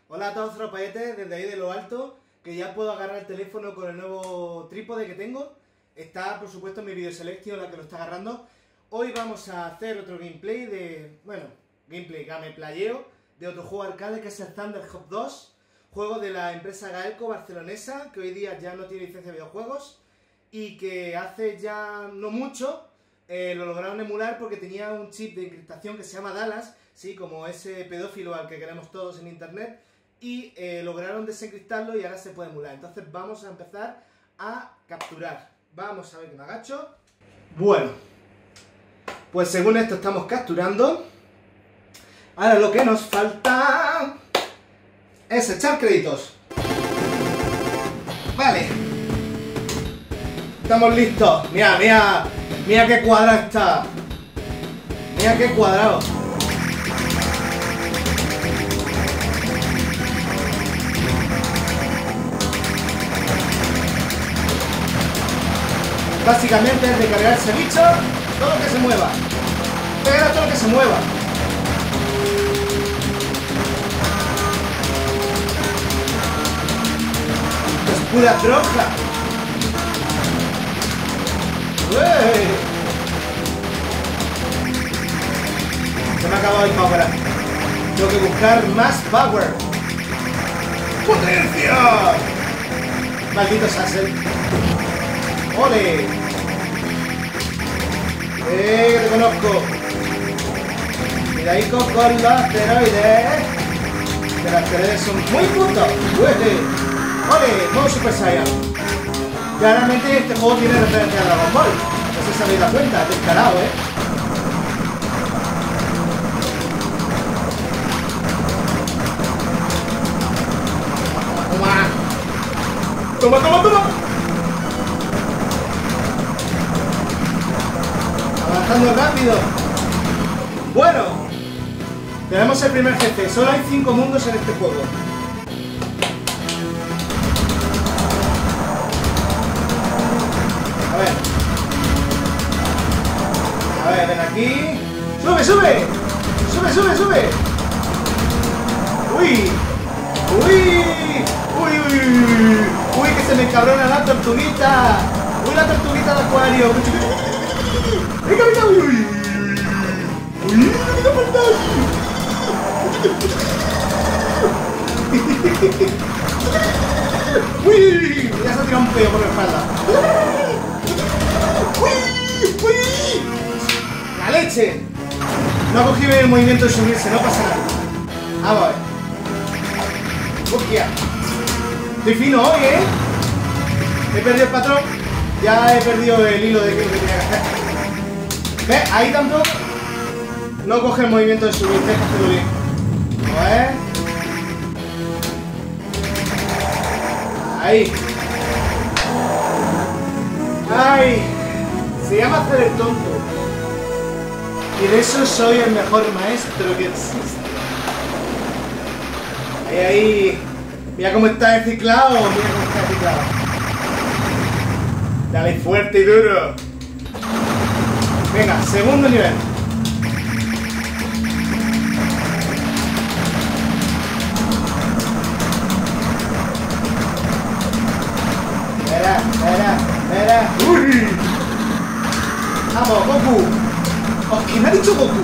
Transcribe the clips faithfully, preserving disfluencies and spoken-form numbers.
Hola a todos tropaetes, desde ahí de lo alto, que ya puedo agarrar el teléfono con el nuevo trípode que tengo. Está, por supuesto, en mi video selección la que lo está agarrando. Hoy vamos a hacer otro gameplay de, bueno, gameplay, gameplayeo, de otro juego arcade que es el Thunderhawk dos, juego de la empresa Gaelco barcelonesa, que hoy día ya no tiene licencia de videojuegos, y que hace ya no mucho eh, lo lograron emular porque tenía un chip de encriptación que se llama Dallas, sí, como ese pedófilo al que queremos todos en internet, y eh, lograron desencriptarlo y ahora se puede emular. Entonces vamos a empezar a capturar. Vamos a ver que me agacho. Bueno, pues según esto estamos capturando. Ahora lo que nos falta es echar créditos. Vale. Estamos listos. Mira, mira, mira qué cuadrado está. Mira qué cuadrado. Básicamente es de cargar ese bicho, todo lo que se mueva. Pega todo lo que se mueva. Es pura droga. ¡Uey! Se me ha acabado el power. Tengo que buscar más power. ¡Potencia! Maldito Sassel. ¡Ole! ¡Eh, que te conozco! Cuidadico con los asteroides. Que los asteroides son muy putos. ¡Ole! Modo Super Saiyan. Claramente este juego tiene referencia a Dragon Ball. No sé si habéis dado cuenta, es descarado, ¿eh? ¡Toma! ¡Toma, toma, toma! Avanzando rápido. Bueno, tenemos el primer jefe. Solo hay cinco mundos en este juego. A ver. A ver, ven aquí. ¡Sube, sube! ¡Sube, sube, sube! ¡Uy! ¡Uy! ¡Uy, uy! ¡Uy, que se me encabrona la tortuguita! ¡Uy, la tortuguita de acuario! ¡Venga, venga! ¡Uy, uy! ¡Uy, venga, perdón! ¡Uy! Ya se ha tirado un peo por la espalda. ¡Uy! ¡Uy! ¡La leche! No ha cogido el movimiento de subirse, no pasa nada. Vamos a ver. ¡Hostia! Estoy fino hoy, ¿eh? He perdido el patrón. Ya he perdido el hilo de qué es lo que tenía que hacer. ¿Ves? Ahí tampoco no coge el movimiento de subir, tienes que hacerlo bien. A ver. Ahí. Ay. Se llama hacer el tonto. Y de eso soy el mejor maestro que existe. Ahí, ahí. Mira cómo está reciclado. Mira cómo está reciclado. Dale fuerte y duro. Venga, segundo nivel. Espera, espera, espera. ¡Uy! Vamos, Goku. Oh, ¿qué me ha dicho Goku?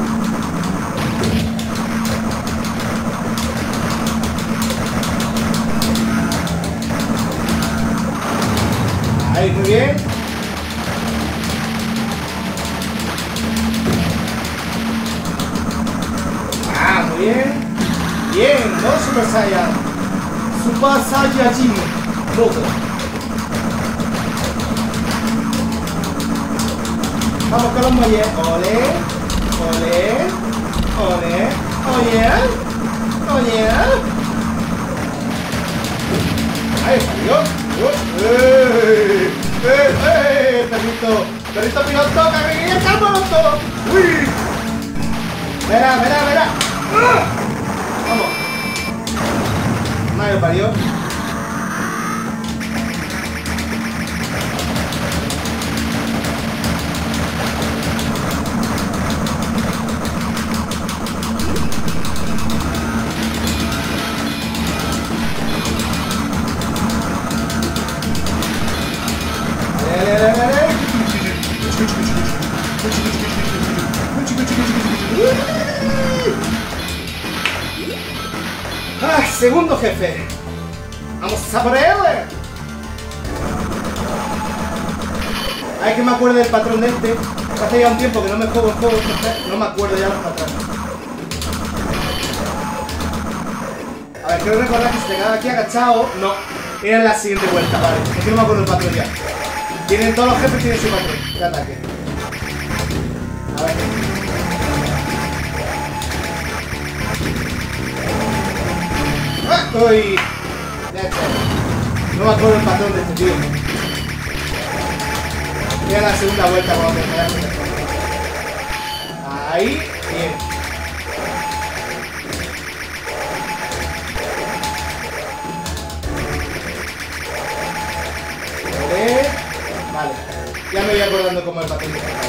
Ahí, muy bien. Ah, muy bien. Bien, no Super Saiyan. Super Saiyajin. Loco. Vamos con los muelles. Ole. Ole. Ole. Oye. Oye. Ahí salió. ¡Eh! ¡Eh! ¡Eh! ¡Perrito! ¡Perrito piloto! ¡Que me viene el piloto! ¡Uy! ¡Verá, verá, verá! ¡Ah! ¡Vamos! Madre parió. segundo jefe. ¡Vamos a por él! A ver que me acuerdo del patrón de este. Hace ya un tiempo que no me juego el juego, entonces no me acuerdo ya los patrones. A ver, quiero recordar que si te quedas aquí agachado, no. Era en la siguiente vuelta, vale. Es que no me acuerdo el patrón ya. Tienen, todos los jefes tienen su patrón de ataque. A ver. ¡Ah! ¡Uy! Ya está. No me acuerdo el patrón de este tío. Era la segunda vuelta cuando te quedas. Ahí, bien. Vale, ya me voy acordando cómo es el papel de carga.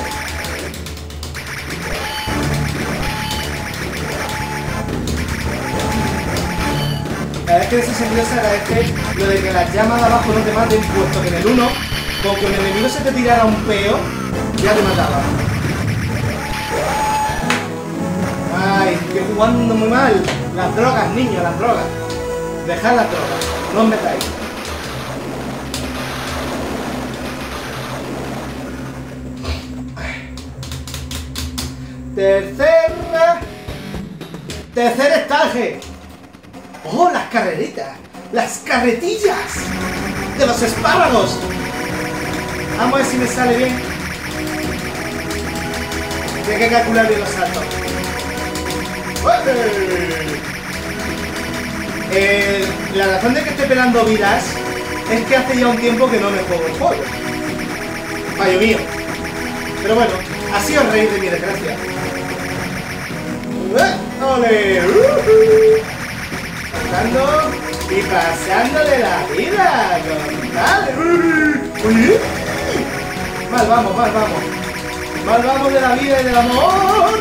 La verdad es que en ese sentido se agradece lo de que las llamas de abajo no te maten, puesto que en el uno, con que el enemigo se te tirara un peo, ya te mataba. Ay, estoy jugando muy mal. Las drogas, niños, las drogas. Dejad las drogas, no os metáis. Tercer... Tercer estaje. ¡Oh, las carreritas! ¡Las carretillas! ¡De los espárragos! Vamos a ver si me sale bien. Tiene que calcular bien los saltos. Eh, la razón de que esté pelando vidas es que hace ya un tiempo que no me juego el juego. Fallo mío. Pero bueno, así os reís de mi desgracia. ¡Ole! Uh-huh. Pasando y pasando de la vida. ¡Dale! Uh-huh. Uh-huh. Mal vamos, mal vamos. Mal vamos de la vida y del amor.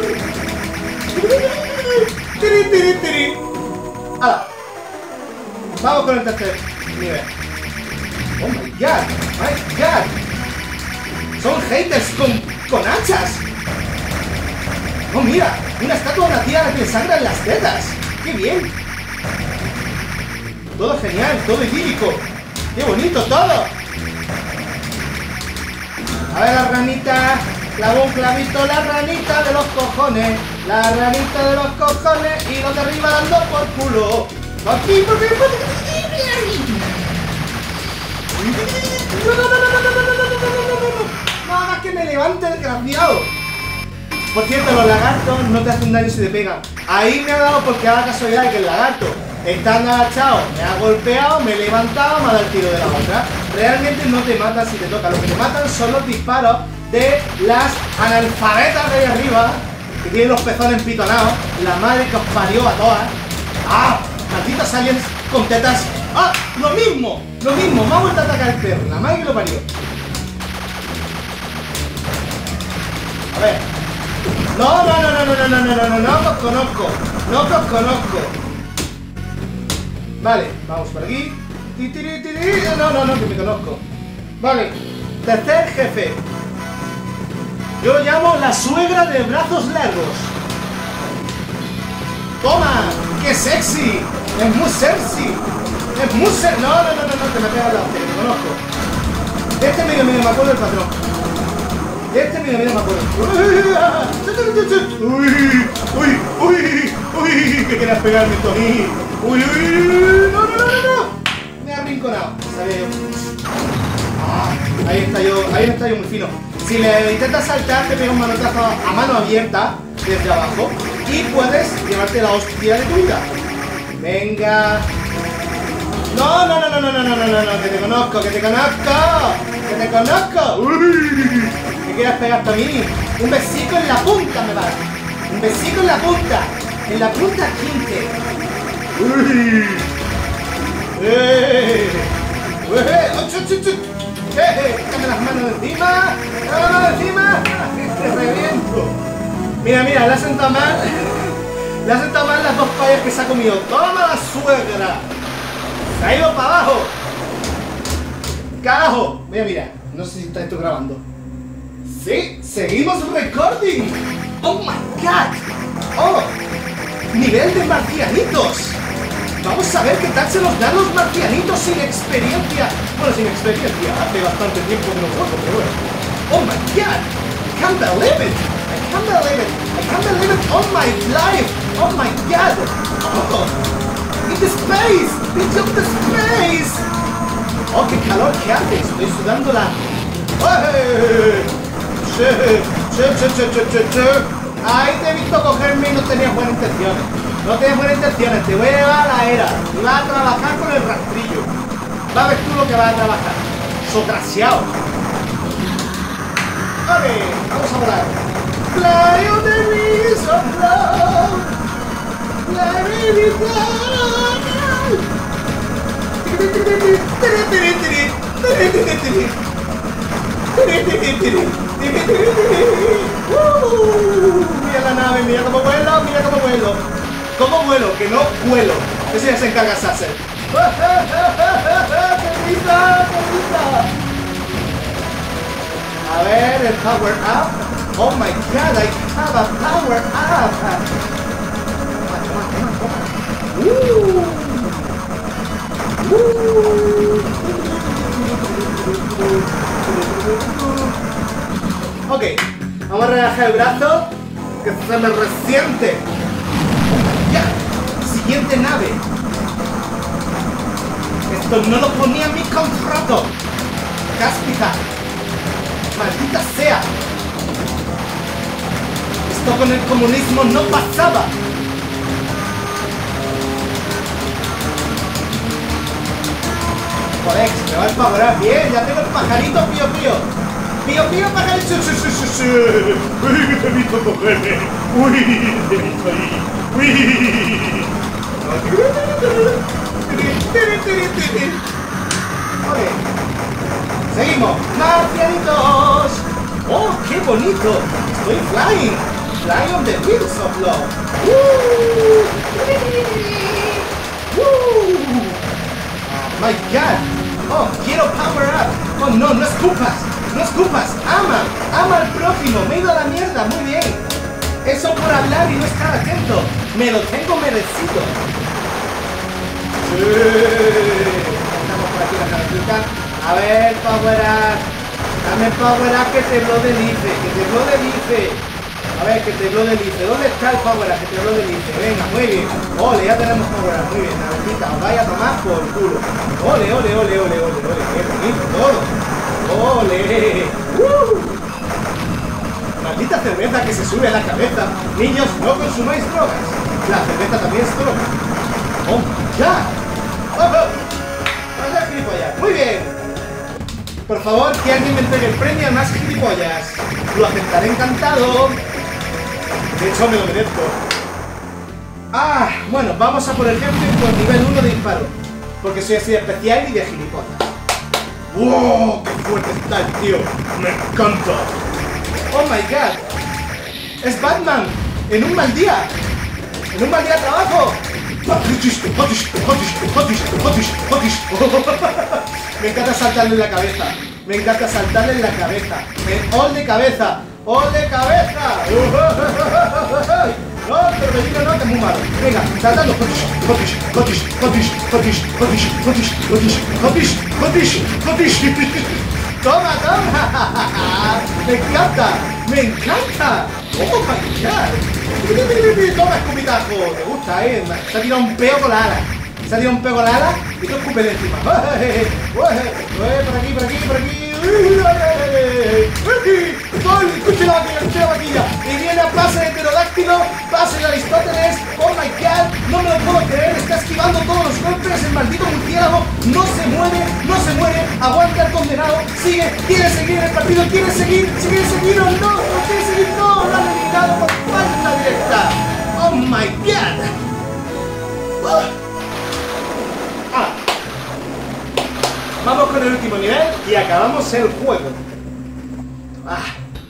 ¡Tiri, tiri, tiri! ¡Hala! Vamos con el tercer nivel. ¡Oh my god! ¡My god! ¡Son haters con, con hachas! ¡Oh mira! ¡Una estatua de una tía a la que le sangran las tetas! ¡Qué bien! Todo genial, todo idílico. ¡Qué bonito todo! A ver la ranita. Clavo un clavito, la ranita de los cojones. La ranita de los cojones. Y los de arriba dando por culo. Aquí, porque... No, no, no, no, no, no, no, no, no, no. Nada más que me levante el desgraciado. Por cierto, los lagartos no te hacen daño si te pegan. Ahí me ha dado porque a la casualidad de que el lagarto, estando agachado, me ha golpeado, me he levantado, me ha dado el tiro de la otra. Realmente no te matan si te toca. Lo que te matan son los disparos de las analfabetas de ahí arriba, que tienen los pezones empitonados. La madre que os parió a todas. ¡Ah! Malditos aliens con tetas. ¡Ah! ¡Lo mismo! ¡Lo mismo! Me ha vuelto a atacar el perro. La madre que lo parió. A ver. No, no, no, no, no, no, no, no, no, no, no os conozco. No os conozco. Vale, vamos por aquí. No, no, no, que me conozco. Vale. Tercer jefe. Yo lo llamo la suegra de brazos largos. ¡Toma! ¡Qué sexy! ¡Es muy sexy! ¡Es muy sexy! No, no, no, no, no, que me pega al lado, que me conozco. De este medio medio me acuerdo el patrón. De este medio medio me acuerdo. ¡Uy! ¡Uy! ¡Uy! ¡Uy! ¿Qué quieras pegarme tú a mí? ¡Uy! ¡Uy! ¡No, no, no, no, no! Me ha arrinconado. Sabía yo. Ah, ahí está yo, ahí está yo muy fino. Si le intentas saltar, te pega un manotazo a mano abierta desde abajo y puedes llevarte la hostia de tu vida. Venga. No, no, no, no, no, no, no, no, no, no, que te conozco, que te conozco, que te conozco. Uy, ¿qué quieres pegarte a mí? Un besito en la punta me va. Un besito en la punta. En la punta quince. Uy. ¡Eh! ¡Eh! ¡Ocho, ocho, ocho! ¡Eh! ¡Quítame las manos de encima! ¡Quítame las manos de encima! ¡Te reviento! Mira, mira, le ha sentado mal. Le ha sentado mal las dos payas que se ha comido. ¡Toma la suegra! ¡Se ha ido para abajo! ¡Carajo! Mira, mira. No sé si está esto grabando. ¡Sí! ¡Seguimos recording! ¡Oh my god! ¡Oh! ¡Nivel de marcianitos! Vamos a ver qué tal se nos dan los marcianitos sin experiencia. Bueno, sin experiencia. Hace bastante tiempo que no juego, pero bueno. Oh my god. I can't believe it. I can't believe it. I can't believe it on my life. Oh my god. Oh. In the space. Into the space. Oh, qué calor que hace. Estoy sudando la... ¡Hey! Sí, sí, sí, sí, sí, sí, sí. Ahí te he visto cogerme y no tenías buenas intenciones. No tenías buenas intenciones. Te voy a llevar a la era. Y vas a trabajar con el rastrillo. Va a ver tú lo que vas a trabajar. Sotraseado. Ok, vamos a volar. Fly on the wings of love. Fly baby Mira la nave, mira cómo vuelo, mira cómo vuelo. ¿Cómo vuelo? Que no vuelo. Eso ya se encarga Sacer. ¡Qué risa! ¡Qué risa! A ver, el power up. Oh my god, I have a power up. Toma, toma, toma, toma. Uh. Uh. Ok, vamos a relajar el brazo, que se me resiente. Ya, siguiente nave. Esto no lo ponía en mi contrato. Cáspita. Maldita sea. Esto con el comunismo no pasaba. Joder, se me va a empavorar bien. Ya tengo el pajarito pío pío. Pío pío pajarito. Sí, sí, sí, sí. Uy, que te he visto cogerme. Uy, te he visto ahí. Uy. Vale. Seguimos. Marcianitos. Oh, qué bonito. Estoy flying. Flying on the wings of love. Woo. Woo. My God. Oh, quiero power up. Oh, no, no escupas. No escupas. Ama. Ama al prójimo. Me he ido a la mierda. Muy bien. Eso por hablar y no estar atento. Me lo tengo merecido. Sí. Estamos por aquí la característica. A ver, power up. Dame power up que te lo delice. Que te lo delice. A ver, que te lo delice. ¿Dónde está el power up? Que te lo delice. Venga, muy bien. Ole, ya tenemos power up. Muy bien, navetita. Os vaya a tomar por culo. Ole, ole, ole, ole, ole, ole. Qué bonito todo. Ole. Uh. Maldita cerveza que se sube a la cabeza. Niños, no consumáis drogas. La cerveza también es droga. Oh my god. Oh, oh. Vaya gilipollas. Muy bien. Por favor, que alguien me entregue el premio a más gilipollas. Lo aceptaré encantado. De hecho, me lo merezco. Ah, bueno, vamos a por el jefe por nivel uno de disparo. Porque soy así de especial y de gilipollas. ¡Wow! ¡Qué fuerte está el tío! ¡Me encanta! ¡Oh my god! ¡Es Batman! ¡En un mal día! ¡En un mal día de trabajo! Me encanta saltarle en la cabeza. Me encanta saltarle en la cabeza. ¡All de cabeza! ¡All de cabeza! No, Torbellino no, que es muy malo. Venga, saltando. Toma, toma. Me encanta, me encanta. Oh my god. Toma, escupitajo. Te gusta, eh. Se ha tirado un peo con la ala. Se ha tirado un peo con la ala y tú escupes encima. Por aquí, por aquí, por aquí. Escuche la vaquilla, escuche la vaquilla. Y viene a pase de pterodáctilo, pase de Aristóteles. Oh my god, no me lo puedo creer. Está esquivando todos los golpes. El maldito murciélago no se mueve, no se muere. Aguanta el condenado, sigue, quiere seguir el partido, quiere seguir, si quiere seguir o no, no quiere seguir, no, lo han eliminado por falta directa. Oh my god. Ah. Vamos con el último nivel y acabamos el juego. Ah.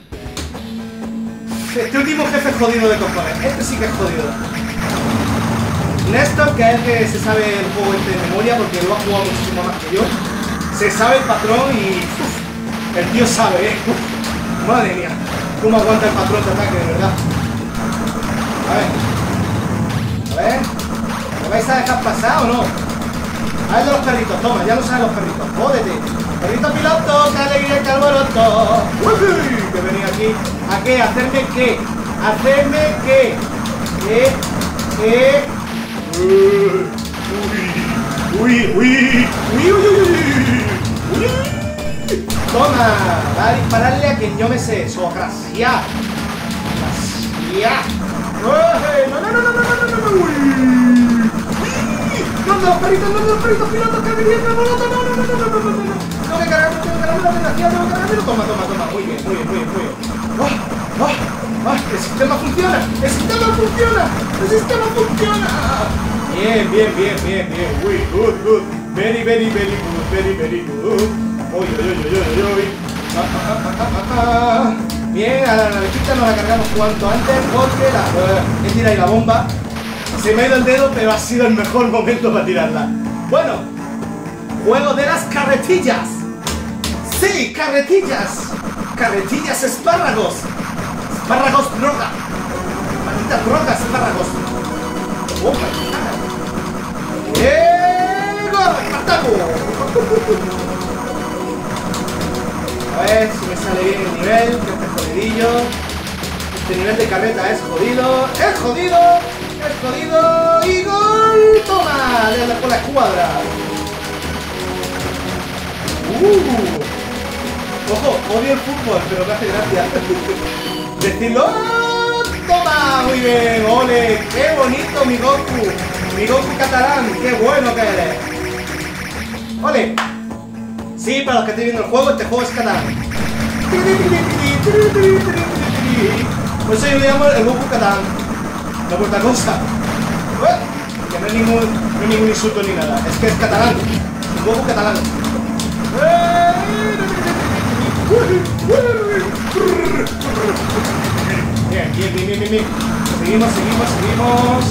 Este último jefe es jodido de cojones. Este sí que es jodido. Néstor, que es que se sabe el juego este de memoria porque lo ha jugado muchísimo más que yo, se sabe el patrón y uf, el tío sabe, ¿eh? Uf, madre mía, cómo aguanta el patrón de ataque, de verdad. A ver. A ver. ¿Me vais a dejar pasar o no? A ver de los perritos, toma, ya lo saben los perritos. Jódete. Perrito piloto, que alegría, que alboroto. Uy, que venía aquí. ¿A qué? ¿Hacerme qué? ¿Hacerme qué? ¿Qué? ¿Qué? Uy, uy, uy, uy, uy, uy, uy. Toma, va a dispararle a quien yo me sé. Eso, gracias. Gracias. No, no, no, no, no, no, no, no, uy. No, no, los perritos, no, los perritos pilotos, que venían de alboroto, no, no, no, no, no, no, no, no. Tengo que cargarme, tengo que cargarme la desgraciada, tengo que cargarme. Toma, toma, toma. Muy bien, muy bien, muy bien, muy bien. Oh, oh, oh, el sistema funciona, el sistema funciona, el sistema funciona. Bien, bien, bien, bien, bien. Uy, good, good. Very, very, very good, very, very good. Uy, uy, uy, uy, uy, uy. Ah, ah, ah, ah, ah. Bien, a la navecita nos la cargamos cuanto antes porque la... Uh, he tirado ahí la bomba. Se me ha ido el dedo, pero ha sido el mejor momento para tirarla. Bueno, juego de las carretillas. Sí, carretillas. Carretillas espárragos. Espárragos droga. Malditas drogas, espárragos. Oh my god. ¡Ego! ¡Espartaco! A ver si me sale bien el nivel, que este jodidillo. Este nivel de carreta es jodido. ¡Es jodido! ¡Es jodido! ¡Y gol! ¡Toma! Le da por la escuadra. ¡Uh! Ojo, odio el fútbol, pero me hace gracia. Decirlo. ¡Toma! Muy bien, ole. ¡Qué bonito mi Goku! Mi Goku catalán, qué bueno que eres. ¡Ole! Sí, para los que estéis viendo el juego, este juego es catalán. Por eso yo le llamo el Goku catalán. No por otra cosa. Que no es ningún, no es ningún insulto ni nada. Es que es catalán. El Goku catalán. Bien, bien, bien, bien, bien, bien. Seguimos, seguimos, seguimos.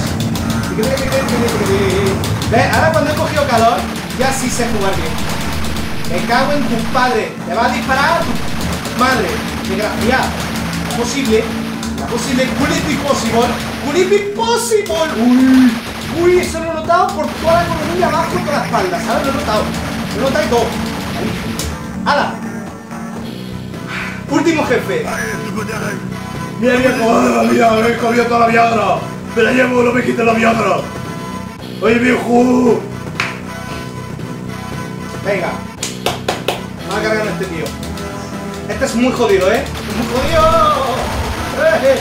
¿Ves? Ahora cuando he cogido calor, ya sí sé jugar bien. Me cago en tu padre. ¿Le vas a disparar a tu madre? Desgraciada. ¿Es posible? ¿Es posible? ¿Could it be possible? ¿Could it be possible? Uy, uy, eso lo he notado por toda la columna abajo y por la espalda, ¿sabes? Lo he notado. Lo he notado y todo. ¡Hala! Último jefe. Mira, viejo, mira, me he comido toda la Viagra. Me la llevo, no me quites la Viagra. Oye, viejo. Venga. Vamos a cargar a este tío. Este es muy jodido, ¿eh? ¡Muy jodido! ¡Eh!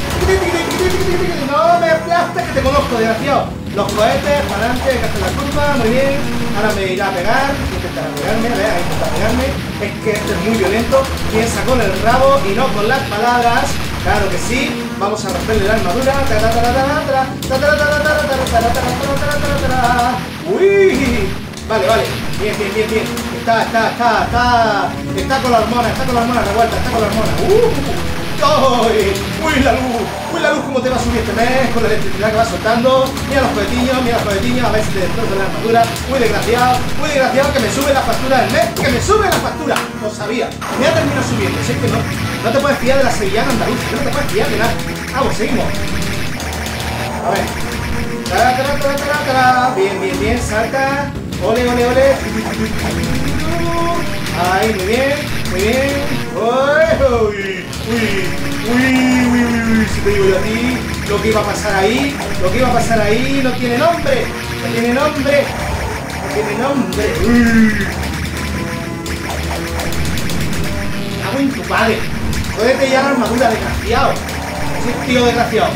No me aplastes que te conozco, desgraciado. Los cohetes, para adelante, hay que hacer la curva, muy bien. Ahora me irá a pegar, intentará pegarme, ¿ves? Ahí intenta pegarme. Es que este es muy violento. Piensa con el rabo y no con las palabras. Claro que sí. Vamos a romperle la armadura. ¡Uy! Vale, vale. Bien, bien, bien, bien. Está, está, está, está. Está con la hormona, está con la hormona revuelta, está con la hormona. ¡Uh! ¡Uy! ¡Uy, la luz! ¡Uy, la luz! ¿Cómo te va a subir este mes? Con la electricidad que va soltando. Mira los cohetiños, mira los cohetiños. A ver si te destrozo la armadura. Muy desgraciado, muy desgraciado que me sube la factura del mes. ¡Que me sube la factura! Lo sabía. Me ha terminado subiendo. Si es que no, no te puedes fiar de la sevillana andaluza. No te puedes fiar de nada. Vamos, seguimos. A ver. Tará, tará, tará, tará, tará. Bien, bien, bien. Salta. Ole, ole, ole. Ahí, muy bien, muy bien. Uy, uy, uy, uy, uy, si te digo yo a ti, lo que iba a pasar ahí, lo que iba a pasar ahí no tiene nombre, no tiene nombre, no tiene nombre. Uy. Hago en tu padre. Jódete ya la armadura, desgraciado. Ese tío desgraciado.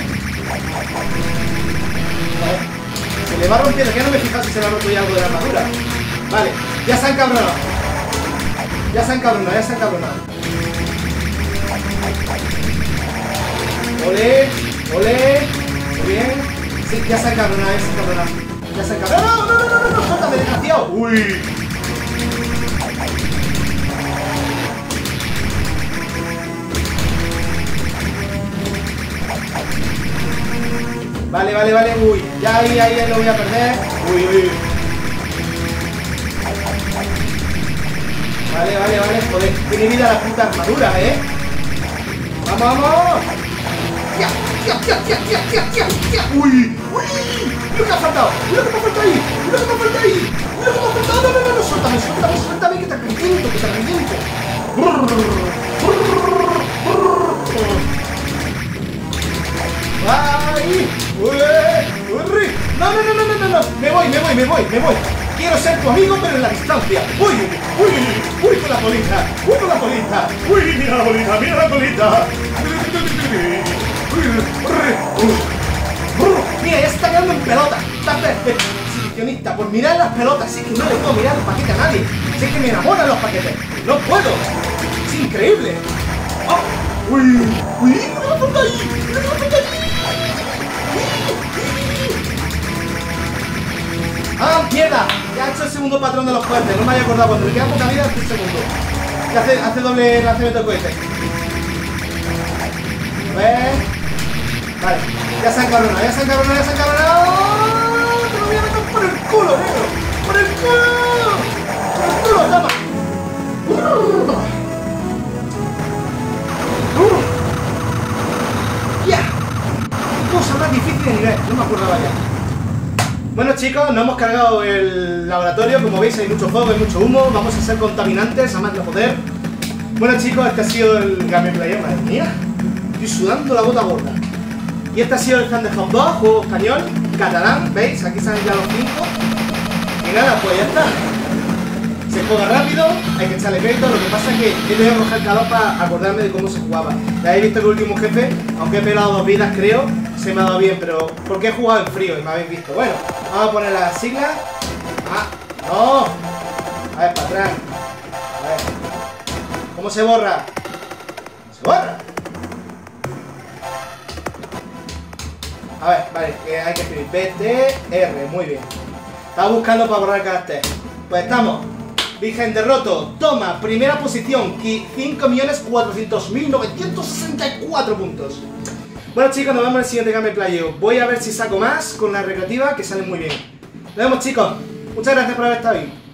Se le va rompiendo, que no me he fijado si se le ha roto ya algo de la armadura. Vale, ya se han cabronado. Ya se han cabronado, ya se han cabronado. Ole, ole. Muy bien. Sí, ya se han cabronado, ya se han cabronado. Ya se han cabronado. No, no, no, no, no, no, suéltame, desgraciado. Uy. Vale, vale, vale. Uy, ya ahí, ahí, ahí lo voy a perder. Uy, uy, uy. Vale, vale, vale, joder, tiene vida la puta armadura, ¿eh? ¡Vamos, vamos! ¡Ya, ya, ya, ya, ya, ya, ya! Uy, ¡Uy! ¡Mira que me ha faltado! ¡Mira que me ha faltado ahí! ¡Mira que me ha faltado ahí! ¡Mira que me ha faltado! ¡No, no, no! no! ¡Suéltame, suéltame, suéltame! ¡Que te reviento, que te reviento! ¡Ay! ¡Uy! ¡Uy! ¡No, no, no, no, no, no! no! ¡Me voy, me voy, me voy, me voy! Quiero ser tu amigo, pero en la distancia. ¡Uy! ¡Uy! ¡Uy con la bolita! ¡Uy con la bolita! ¡Uy! ¡Mira la bolita! ¡Mira la bolita! Mira, ya se está quedando en pelota. Está exhibicionista por mirar las pelotas. Si es que no le puedo mirar el paquete a nadie. Si es que me enamoran los paquetes. No puedo. Es increíble. Oh. ¡Uy! ¡Uy! ¡Mira la puerta ahí! ¡Mira la puerta ahí! ¡Ah, mierda! Ya he hecho el segundo patrón de los cohetes. No me había acordado. Cuando le queda poca vida, hace el segundo. Que hace, hace doble lanzamiento de cohetes. A ver. Vale. Ya se han cabronado, ya se han cabronado, ya se han cabronado. ¡Te lo voy a meter por el culo, negro! ¡Por el culo! ¡Por el culo, toma! ¡Ya! Cosa más difícil de nivel. No me acordaba ya. Bueno, chicos, nos hemos cargado el laboratorio. Como veis, hay mucho fuego, hay mucho humo. Vamos a ser contaminantes, a más de poder. Bueno, chicos, este ha sido el gameplay. Madre mía, estoy sudando la gota gorda. Y este ha sido el Thunderhawk dos, juego español, catalán. ¿Veis? Aquí salen ya los cinco. Y nada, pues ya está. Se juega rápido, hay que echarle crédito. Lo que pasa es que he tenido que coger calor para acordarme de cómo se jugaba. Ya habéis visto que el último jefe, aunque he pelado dos vidas, creo, se me ha dado bien, pero porque he jugado en frío y me habéis visto. Bueno, vamos a poner las siglas. Ah, no. A ver, para atrás. A ver. ¿Cómo se borra? ¿Se borra? A ver, vale, que hay que escribir B T R, muy bien. Estaba buscando para borrar el carácter. Pues estamos. Virgen derroto, toma, primera posición, cinco millones cuatrocientos mil novecientos sesenta y cuatro puntos. Bueno, chicos, nos vemos en el siguiente gameplay. Voy a ver si saco más con la recreativa, que salen muy bien. Nos vemos, chicos. Muchas gracias por haber estado ahí.